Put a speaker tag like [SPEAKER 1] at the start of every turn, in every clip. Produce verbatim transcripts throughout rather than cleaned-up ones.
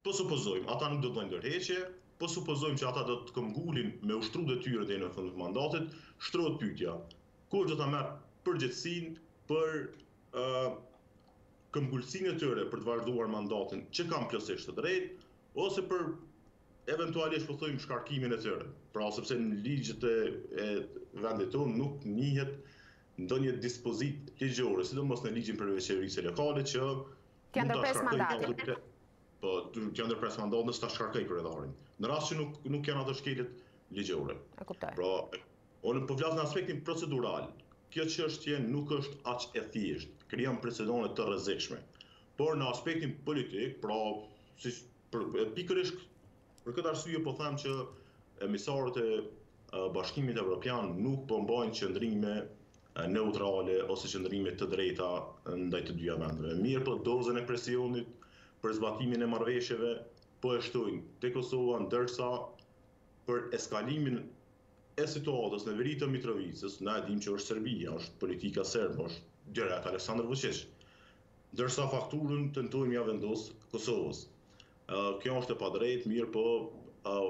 [SPEAKER 1] po supozojmë, ata nuk do të bëjnë ndërheqje, po supozojmë që ata do të këmbgulin me ushtru detyrë deri në fund të mandatit, shtrohet pyetja, kush do ta merr përgjegjësinë për uh, këmbgulsinë e tyre për të vazhduar mandatin që kanë plotësisht të drejtë, ose për eventualisht po thojmë shkarkimin e tyre. Pra sepse në ligjet e, e vendit tonë nuk njihet ndonjë dispozit ligjore, sidomos në ligjin për qeverisë lokale që
[SPEAKER 2] Kja ndërpres mandatin.
[SPEAKER 1] Po, kja ndërpres mandatin nëse ta shkarkoj kryetarin. Në rast që nuk nuk janë ato shkeljet ligjore.
[SPEAKER 2] E kuptoj.
[SPEAKER 1] Pra, unë po flas në aspektin procedural. Kjo çështje nuk është aq e thjeshtë, krijon precedente të rrezikshme. Por në aspektin politik, pra, si pikërisht për këtë arsye po them që emisarët e Bashkimit Evropian nuk po mbajnë qëndrime neutrale ose qëndrime të drejta ndaj të dyja vendeve. Mirë, po dozën e presionit për zbatimin e marrëveshjeve po e shtojnë te Kosova, ndërsa për eskalimin e situatës në veri të Mitrovicës, na e dim që është Serbia, është politika serbe, është direkt Aleksandar Vučić. Ndërsa fakturën tentojmë ja vendos Kosovës. Uh, kjo është e padrejtë, mirë, po uh,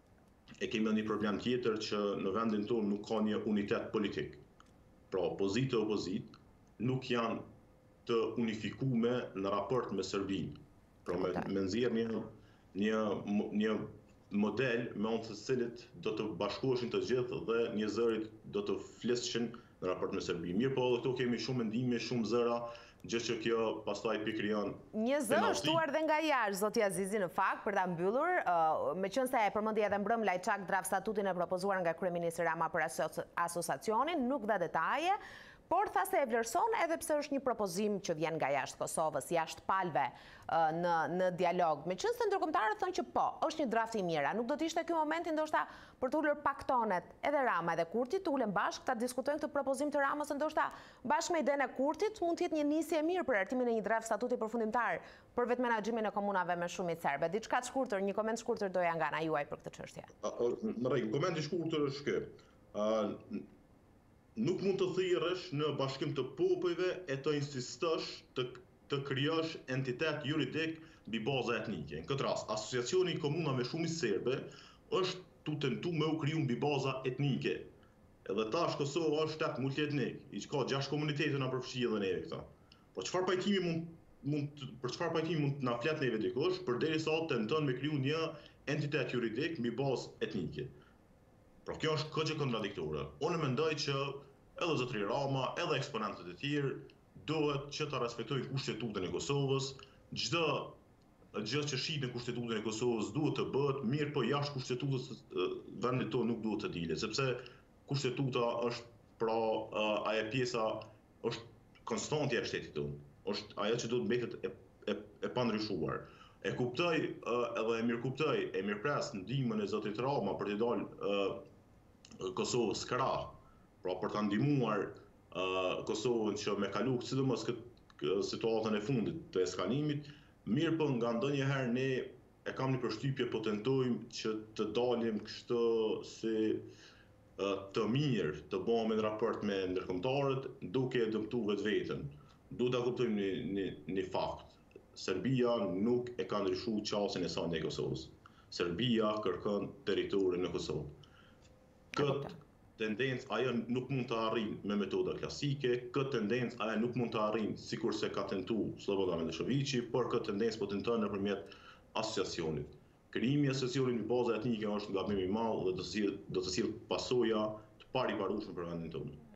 [SPEAKER 1] e kemi një problem tjetër që në vendin tonë nuk ka një unitet politik. Pra, pozitë e opozit nuk janë të unifikume në raport me Serbinë. Pra, me, me nxjerr një, një, një model me anë të cilit do të bashkoheshin të gjithë dhe një zërit do të flesëshin në raport me Serbinë. Mirë, po këtu kemi shumë mendime, shumë zëra, gjë që kjo pastaj pikrijon.
[SPEAKER 2] Një zë është shtuar dhe nga jashtë, zoti Azizi, në fakt, për ta mbyllur, uh, meqense e përmendi edhe mbrëm Lajçak draft statutin e propozuar nga kryeministri Rama për aso asociacionin, nuk dha detaje, por tha se e vlerëson edhe pse është një propozim që vjen nga jashtë Kosovës, jashtë palve uh, në, në dialog. Meqense ndërkombëtarët thonë që po, është një draft i mirë, nuk do të ishte ky momenti ndoshta për të ulur paktonet edhe Rama edhe Kurti, të ulen bashkë, ta diskutojnë këtë propozim të Ramës, ndoshta bashkë me idenë e Kurtit mund të jetë një nisje e mirë për hartimin e një draft statuti përfundimtar për vetë menaxhimin e komunave me shumicë serbe. Diçka të shkurtër, një koment shkurtër doja nga ana juaj për këtë çështje.
[SPEAKER 1] Në rregull, komenti i shkurtër është ky. Nuk mund të thirrësh në bashkim të popujve e të insistosh të, të krijosh entitet juridik mbi baza etnike. Në këtë rast, asociacioni i komunave shumicë serbe është tu tentu me u kriju mbi baza etnike. Edhe tash Kosova është shtet multietnik, i ka gjashtë komunitete na përfshi edhe neve këta. Po çfarë pajtimi mund mund për çfarë pajtimi mund na flet neve dikush përderisa tenton me kriju një entitet juridik mbi bazë etnike. Pra kjo është këgjë kontradiktore. Unë mendoj që edhe zotëri Rama, edhe eksponentët e tjerë duhet që ta respektojnë kushtetutën e Kosovës. Çdo gjë që shihet në kushtetutën e Kosovës duhet të bëhet, mirë, po jashtë kushtetutës vendit tonë nuk duhet të dilet, sepse kushtetuta është pra ajo pjesa është konstantja e shtetit tonë. Është ajo që duhet mbetet e, e, e pandryshuar. E kuptoj edhe e mirë kuptoj, e mirë pres ndihmën e zotrit Rama për të dalë Kosovës krah, pra për të ndihmuar uh, Kosovën që me kalu sidomos këtë situatën e fundit të eskalimit, mirë po nga ndonjëherë ne e kam një përshtypje po tentojmë që të dalim kështu si uh, të mirë të bëhemi në raport me ndërkombëtarët duke dëmtu vetveten. Duhet ta kuptojmë një, një, një fakt. Serbia nuk e ka ndryshuar qasjen e saj ndaj Kosovës. Serbia kërkon territorin në Kosovë. Këtë tendencë ajo nuk mund të arrijë me metoda klasike, këtë tendencë ajo nuk mund të arrijë sikurse ka tentuar Slobodan Miloševići, por këtë tendencë po tenton nëpërmjet asociacionit. Krijimi i asociacionit në bazë etnike është gabim i madh dhe do të sjellë do të sjellë pasoja të pariparueshme për vendin tonë.